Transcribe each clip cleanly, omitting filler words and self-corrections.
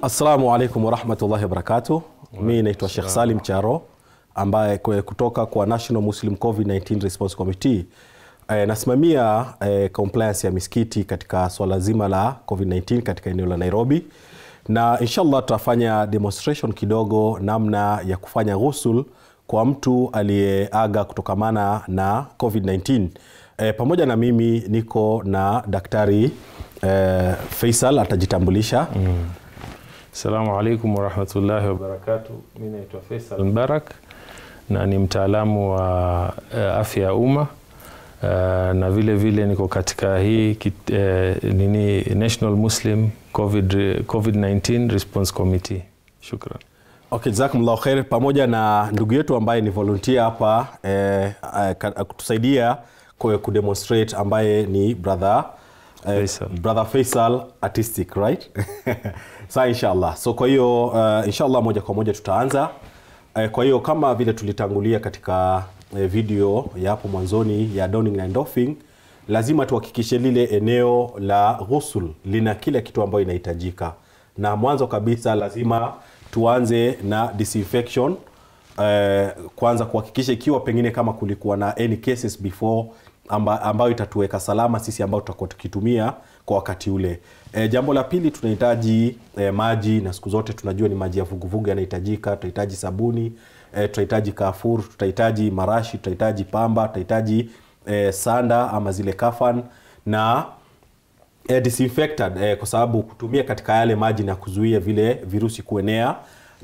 Assalamu alaikum wa rahmatullahi wa barakatuh. Mimi naitwa Sheikh Salim Charo ambaye kutoka kwa National Muslim COVID-19 Response Committee. Nasimamia compliance ya misikiti katika swala zima la COVID-19 katika eneo la Nairobi. Na inshallah tutafanya demonstration kidogo namna ya kufanya ghusl kwa mtu aliyeaga kutokamana na COVID-19. Pamoja na mimi niko na Daktari Faisal, atajitambulisha. Assalamu alaikum wa rahmatullahi wa barakatuh. Mimi naitwa Faisal Mbarak na ni mtaalamu wa afya ya umma, na vile vile niko katika hii National Muslim COVID-19 Response Committee. Shukran. Okay, jazakumullahu khair. Pamoja na ndugu yetu ambaye ni volunteer hapa kutusaidia kudemonstrate, ambaye ni brother Faisal Artistic, right? Sa inshallah. So kwa hiyo inshallah moja kwa moja tutaanza. Kwa hiyo kama vile tulitangulia katika video ya hapo mwanzoni ya donning and doffing, lazima tuhakikishe lile eneo la ghusl lina kila kitu ambayo inahitajika. Na mwanzo kabisa lazima tuanze na disinfection. Kwanza kuhakikisha ikiwa pengine kama kulikuwa na any cases before ambayo itatuweka salama sisi ambao tutakuwa tukitumia kwa wakati ule. Jambo la pili, tunahitaji maji, na siku zote tunajua ni maji ya vuguvugu yanahitajika. Tutahitaji sabuni, tutahitaji kafur, tutahitaji marashi, tutahitaji pamba, tutahitaji sanda ama zile kafan na disinfectant, kwa sababu kutumia katika yale maji na kuzuia vile virusi kuenea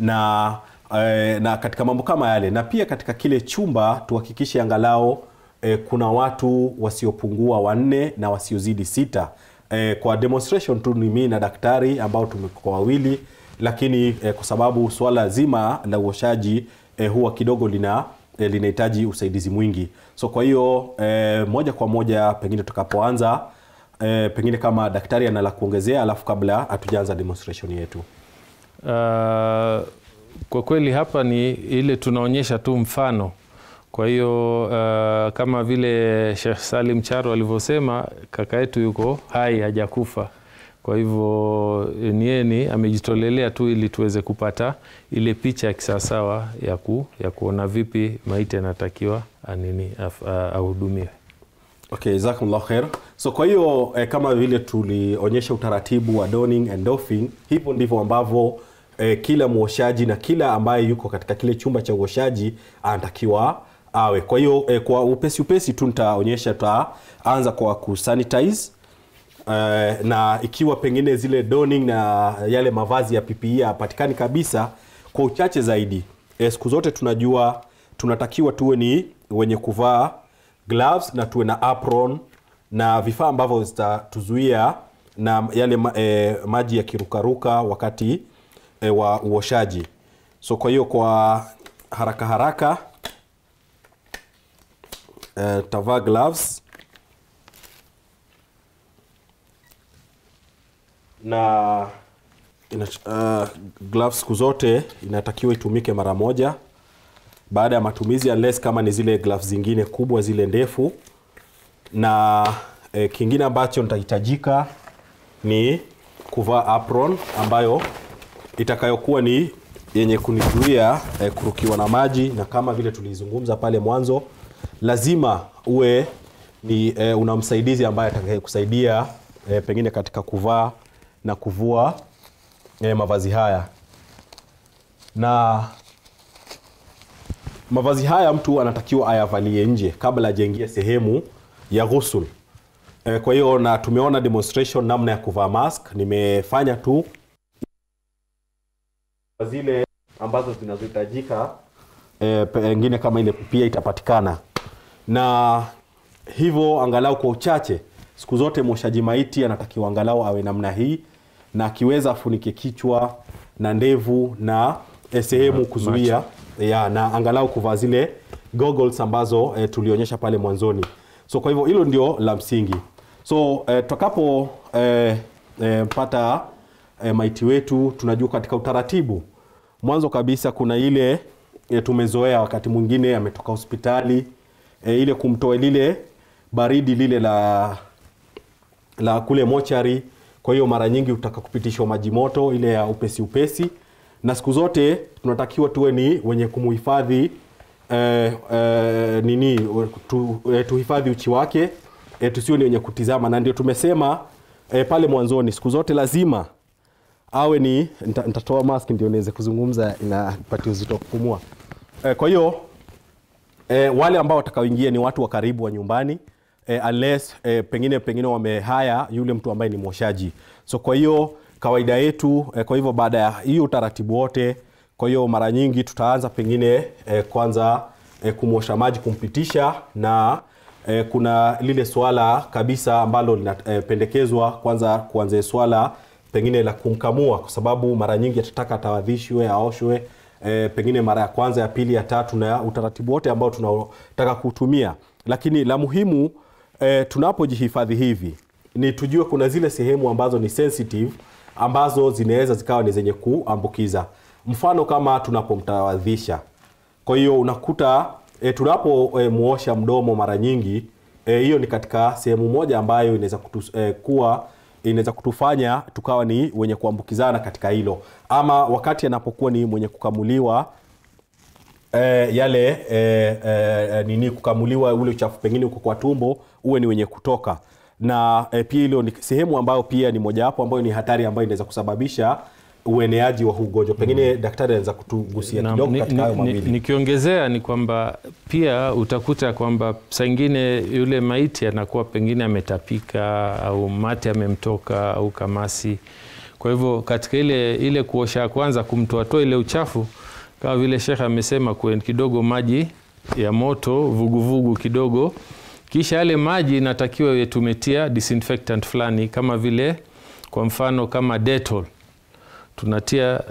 na katika mambo kama yale. Na pia katika kile chumba tuhakikishe angalau kuna watu wasiopungua 4 na wasiozidi 6. Kwa demonstration tu ni mimi na daktari ambao tumekuwa wawili, lakini kwa sababu swala zima la uoshaji huwa kidogo linahitaji usaidizi mwingi. So kwa hiyo moja kwa moja pengine tutakapoanza, pengine kama daktari ana la kuongezea, alafu kabla hatujaanza demonstration yetu. Kwa kweli hapa ni ile tunaonyesha tu mfano. Kwa hiyo kama vile Sheikh Salim Charo alivyosema, kaka yetu yuko hai, hajakufa. Kwa hivyo ni amejitolelea tu ili tuweze kupata ile picha ya kisawasawa ya kuona vipi maiti anatakiwa ahudumiwe. Okay, jazakumullahu khair. So kwa hiyo kama vile tulionyesha utaratibu wa donning and doffing, hivyo ndivyo ambavyo kila muoshaji na kila ambaye yuko katika kile chumba cha uoshaji anatakiwa awe. Kwa hiyo kwa upesi tu nitaonyesha, tutaanza kwa kusanitize, na ikiwa pengine zile donning na yale mavazi ya PPE yapatikani kabisa, kwa uchache zaidi. Siku zote tunajua tunatakiwa tuwe ni wenye kuvaa gloves na tuwe na apron na vifaa ambavyo zitatuzuia na yale maji ya kirukaruka wakati wa uoshaji. So kwa hiyo kwa haraka tavaa gloves na gloves siku zote inatakiwa itumike mara moja baada ya matumizi, unless kama ni zile gloves zingine kubwa zile ndefu. Na kingine ambacho nitahitajika ni kuvaa apron ambayo itakayokuwa ni yenye kunizuia kurukiwa na maji, na kama vile tulizungumza pale mwanzo, lazima uwe ni una msaidizi ambaye atakayekusaidia pengine katika kuvaa na kuvua mavazi haya. Na mavazi haya mtu anatakiwa ayavalie nje kabla hajaingia sehemu ya ghusl. Kwa hiyo na tumeona demonstration namna ya kuvaa mask, nimefanya tu zile ambazo zinazohitajika, pengine kama ile pia itapatikana. Na hivyo angalau kwa uchache, siku zote mwoshaji maiti anatakiwa angalau awe namna hii, na akiweza afunike kichwa na ndevu na sehemu kuzuia na angalau kuvaa zile goggles ambazo tulionyesha pale mwanzoni. So kwa hivyo hilo ndio la msingi. So tutakapo pata maiti wetu, tunajua katika utaratibu mwanzo kabisa kuna ile tumezoea wakati mwingine ametoka hospitali, ile kumtoa lile baridi lile la kule mochari. Kwa hiyo mara nyingi utaka kupitishwa maji moto ile ya upesi upesi, na siku zote tunatakiwa tuwe ni wenye kumuhifadhi tuhifadhi uchi wake, tusiwe ni wenye kutizama. Na ndio tumesema pale mwanzoni, siku zote lazima awe ni nitatoa mask ndio niweze kuzungumza, inapatia uzito kupumua. Kwa hiyo wale ambao watakaoingia ni watu wa karibu wa nyumbani, unless pengine wamehaya yule mtu ambaye ni mwoshaji. So kwa hiyo kawaida yetu, kwa hivyo baada ya hiyo utaratibu wote, kwa hiyo mara nyingi tutaanza pengine kwanza kumwosha maji, kumpitisha, na kuna lile swala kabisa ambalo linapendekezwa kwanza kuanze swala pengine la kumkamua, kwa sababu mara nyingi atataka atawadhishwe, aoshwe pengine mara ya kwanza, ya pili, ya tatu, na utaratibu wote ambao tunataka kutumia. Lakini la muhimu tunapojihifadhi hivi ni tujue kuna zile sehemu ambazo ni sensitive, ambazo zinaweza zikawa ni zenye kuambukiza. Mfano kama tunapomtawadhisha. Kwa hiyo unakuta tunapomuosha mdomo mara nyingi, hiyo ni katika sehemu moja ambayo inaweza kutufanya tukawa ni wenye kuambukizana katika hilo. Ama wakati anapokuwa ni mwenye kukamuliwa kukamuliwa ule uchafu pengine uko kwa tumbo, uwe ni wenye kutoka. Na pia hilo ni sehemu ambayo pia ni moja wapo ambayo ni hatari ambayo inaweza kusababisha ueneaji wa ugonjwa. Pengine daktari anaweza kutugusia kidogo katika hayo mawili. Nikiongezea ni kwamba pia utakuta kwamba saa nyingine yule maiti anakuwa pengine ametapika au mate amemtoka au kamasi. Kwa hivyo katika ile kuosha kwanza, kumtoa ile uchafu, kama vile Sheikh amesema, kwen kidogo maji ya moto vuguvugu kidogo, kisha yale maji inatakiwa tumetia disinfectant fulani, kama vile kwa mfano kama Dettol tunatia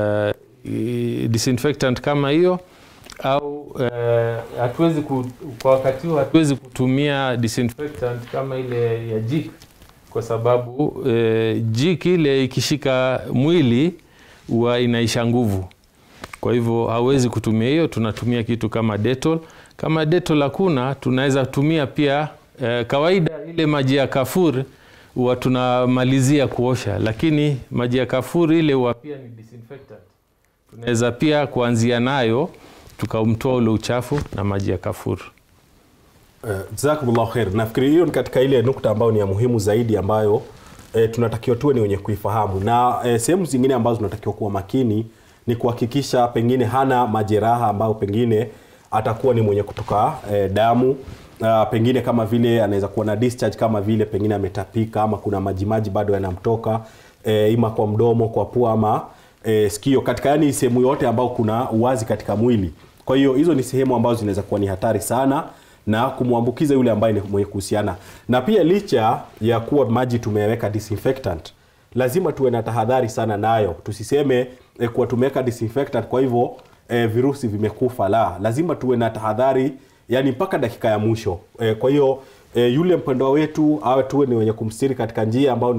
disinfectant kama hiyo, au hatuwezi kwa wakati huo hatuwezi kutumia disinfectant kama ile ya Jik, kwa sababu Jik ile ikishika mwili huwa inaisha nguvu. Kwa hivyo hawezi kutumia hiyo, tunatumia kitu kama Dettol. Kama Dettol hakuna, tunaweza tumia pia kawaida ile maji ya kafur huwa tunamalizia kuosha, lakini maji ya kafur ile huwa pia ni disinfectant. Tunaweza pia kuanzia nayo tukamtoa ule uchafu na maji ya kafur. Jazakumullahu khair. Nafikiri hiyo ni katika ile nukta ambayo ni ya muhimu zaidi, ambayo tunatakiwa tuwe ni wenye kuifahamu. Na sehemu zingine ambazo tunatakiwa kuwa makini ni kuhakikisha pengine hana majeraha ambayo pengine atakuwa ni mwenye kutoka damu. Pengine kama vile anaweza kuwa na discharge, kama vile pengine ametapika, ama kuna majimaji bado yanamtoka ima kwa mdomo, kwa pua, ama sikio, katika yani sehemu yote ambayo kuna uwazi katika mwili. Kwa hiyo hizo ni sehemu ambazo zinaweza kuwa ni hatari sana na kumwambukiza yule ambaye ni mwenye kuhusiana. Na pia licha ya kuwa maji tumeweka disinfectant, lazima tuwe na tahadhari sana nayo. Tusiseme kuwa tumeweka disinfectant kwa hivyo virusi vimekufa. La, lazima tuwe na tahadhari, yani mpaka dakika ya mwisho. Kwa hiyo yule mpendwa wetu awe tuwe ni wenye kumstiri katika njia ambayo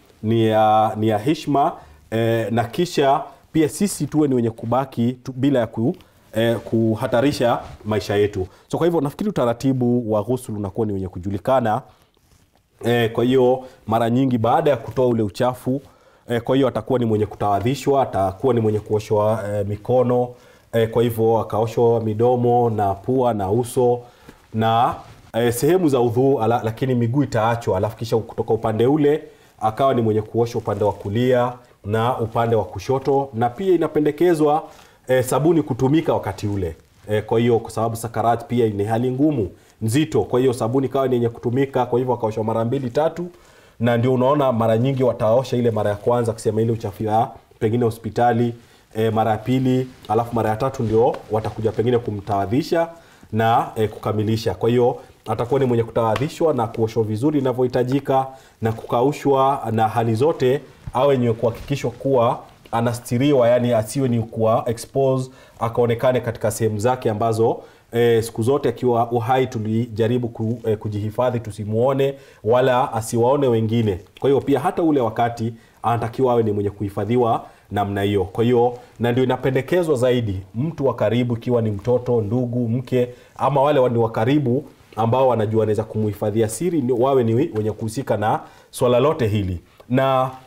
ni ya heshima, na kisha pia sisi tuwe ni wenye kubaki bila ya kuhatarisha maisha yetu. So kwa hivyo nafikiri utaratibu wa ghusl unakuwa ni wenye kujulikana. Kwa hiyo mara nyingi baada ya kutoa ule uchafu, kwa hiyo atakuwa ni mwenye kutawadhishwa, atakuwa ni mwenye kuoshwa mikono, kwa hivyo akaoshwa midomo na pua na uso na sehemu za udhu, lakini miguu itaachwa. Alafu kisha kutoka upande ule akawa ni mwenye kuoshwa upande wa kulia na upande wa kushoto. Na pia inapendekezwa sabuni kutumika wakati ule. Kwa hiyo kwa sababu sakarat pia ni hali ngumu, nzito, kwa hiyo sabuni kawa ni yenye kutumika. Kwa hivyo akaoshwa mara 2-3, na ndio unaona mara nyingi wataosha ile mara ya kwanza kusema ile uchafu ya pengine hospitali, mara ya pili, alafu mara ya tatu ndio watakuja pengine kumtawadhisha na kukamilisha. Kwa hiyo atakuwa ni mwenye kutawadhishwa na kuoshwa vizuri inavyohitajika na kukaushwa, na hali zote awe ni kuhakikishwa kuwa anastiriwa, yani asiwe ni kuwa expose, akaonekane katika sehemu zake ambazo siku zote akiwa uhai tulijaribu kujihifadhi tusimuone wala asiwaone wengine. Kwa hiyo pia hata ule wakati anatakiwa awe ni mwenye kuhifadhiwa namna hiyo. Kwa hiyo na ndio inapendekezwa zaidi mtu wa karibu, ikiwa ni mtoto, ndugu, mke, ama wale ni wa karibu ambao wanajua anaweza kumhifadhia siri, wawe ni wenye kuhusika na swala lote hili. Na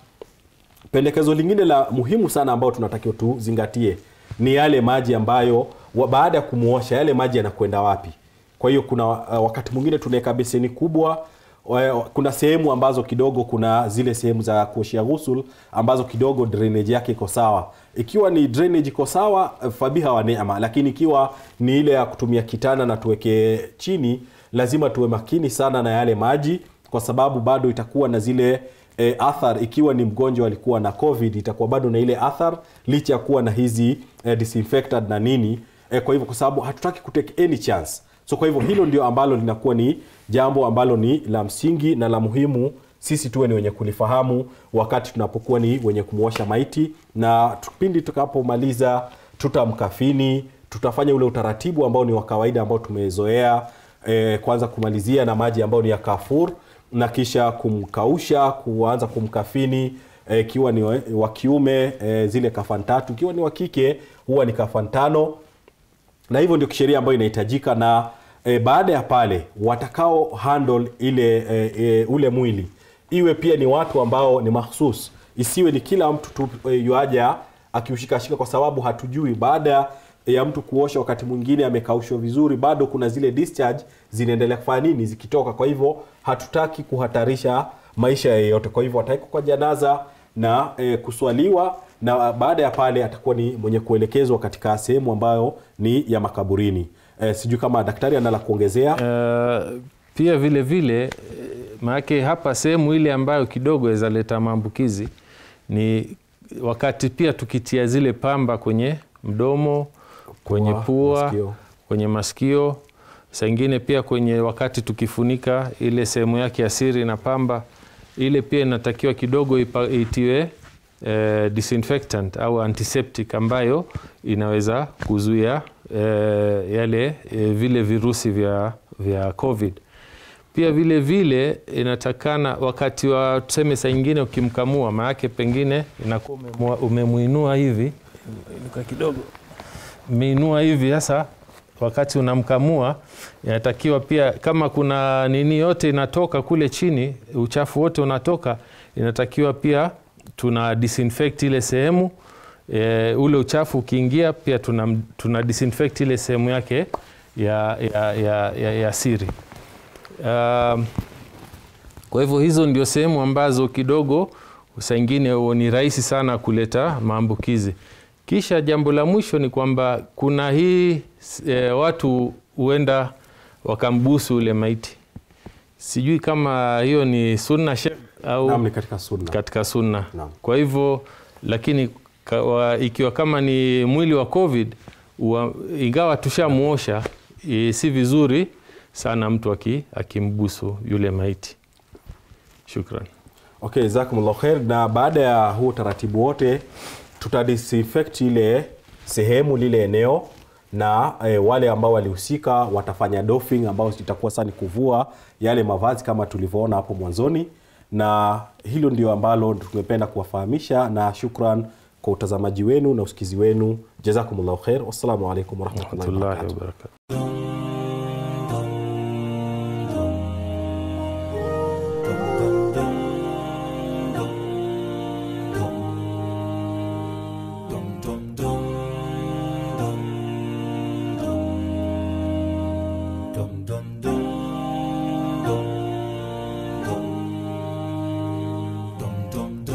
Pendekezo lingine la muhimu sana ambao tunatakiwa tuzingatie ni yale maji ambayo baada ya kumuosha yale maji yanakwenda wapi. Kwa hiyo kuna wakati mwingine tunaweka beseni kubwa, kuna sehemu ambazo kidogo kuna zile sehemu za kuoshia ghusl ambazo kidogo drainage yake iko sawa. Ikiwa ni drainage iko sawa, fabiha wa neema, lakini ikiwa ni ile ya kutumia kitana na tuweke chini, lazima tuwe makini sana na yale maji, kwa sababu bado itakuwa na zile athar. Ikiwa ni mgonjwa alikuwa na COVID, itakuwa bado na ile athar licha ya kuwa na hizi disinfectant na nini. Kwa hivyo kwa sababu hatutaki kutake any chance. So kwa hivyo hilo ndio ambalo linakuwa ni jambo ambalo ni la msingi na la muhimu sisi tuwe ni wenye kulifahamu wakati tunapokuwa ni wenye kumuosha maiti. Na pindi tukapomaliza tutamkafini, tutafanya ule utaratibu ambao ni wa kawaida ambao tumezoea, kwanza kumalizia na maji ambao ni ya kafur, na kisha kumkausha, kuanza kumkafini. Ikiwa ni wa kiume zile kafan 3, ikiwa ni wa kike huwa ni kafan 5, na hivyo ndio kisheria ambayo inahitajika. Na baada ya pale watakao handle ile ule mwili iwe pia ni watu ambao ni mahsus, isiwe ni kila mtu tu yuaja akiushikashika, kwa sababu hatujui baada ya mtu kuosha wakati mwingine amekaushwa vizuri, bado kuna zile discharge zinaendelea kufanya nini zikitoka. Kwa hivyo hatutaki kuhatarisha maisha ya yeyote. Kwa hivyo ataiko kwa janaza na kuswaliwa, na baada ya pale atakuwa ni mwenye kuelekezwa katika sehemu ambayo ni ya makaburini. Sijui kama daktari anala kuongezea. Pia vile vile maana hapa sehemu ile ambayo kidogo inaleta maambukizi ni wakati pia tukitia zile pamba kwenye mdomo, kwenye pua, masikio, kwenye masikio, saa nyingine pia kwenye wakati tukifunika ile sehemu yake ya siri na pamba ile, pia inatakiwa kidogo itiwe disinfectant au antiseptic ambayo inaweza kuzuia yale vile virusi vya COVID. Pia vile vile inatakana wakati wa tuseme saa nyingine ukimkamua, maana pengine inakuwa umemuinua hivi, inuka kidogo, umeinua hivi. Sasa wakati unamkamua inatakiwa pia kama kuna nini yote inatoka kule chini, uchafu wote unatoka, inatakiwa pia tuna disinfect ile sehemu. Ule uchafu ukiingia pia tuna disinfect ile sehemu yake ya siri. Kwa hivyo hizo ndio sehemu ambazo kidogo saa nyingine ni rahisi sana kuleta maambukizi. Kisha jambo la mwisho ni kwamba kuna hii watu huenda wakambusu ule maiti. Sijui kama hiyo ni sunna au ni katika sunna. Katika sunna. Kwa hivyo lakini ikiwa kama ni mwili wa COVID, ingawa tushamuosha, si vizuri sana mtu akimbusu yule maiti. Shukran. Okay, jazakumullahu khair. Na baada ya huu taratibu wote tutadisinfect ile sehemu, lile eneo, na wale ambao walihusika watafanya doffing, ambao itakuwa sana kuvua yale mavazi kama tulivyoona hapo mwanzoni. Na hilo ndio ambalo tungependa kuwafahamisha, na shukran kwa utazamaji wenu na usikizi wenu. Jazakumullahu khair. Wassalamu alaykum warahmatullahi wabarakatuh. Dum dum